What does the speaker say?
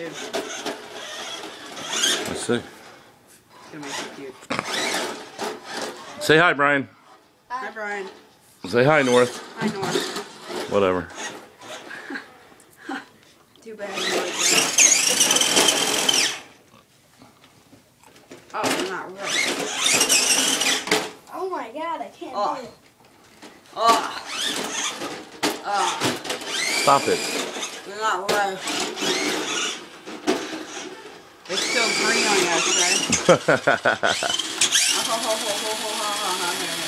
too. Let's see. It's gonna make it cute. Say hi, Brian. Hi, Brian. Say hi, North. Hi, North. Whatever. Too bad. Oh, you're not right. Oh my god, I can't do it. Oh. Oh. Stop it. You're not right. It's still green on the outside.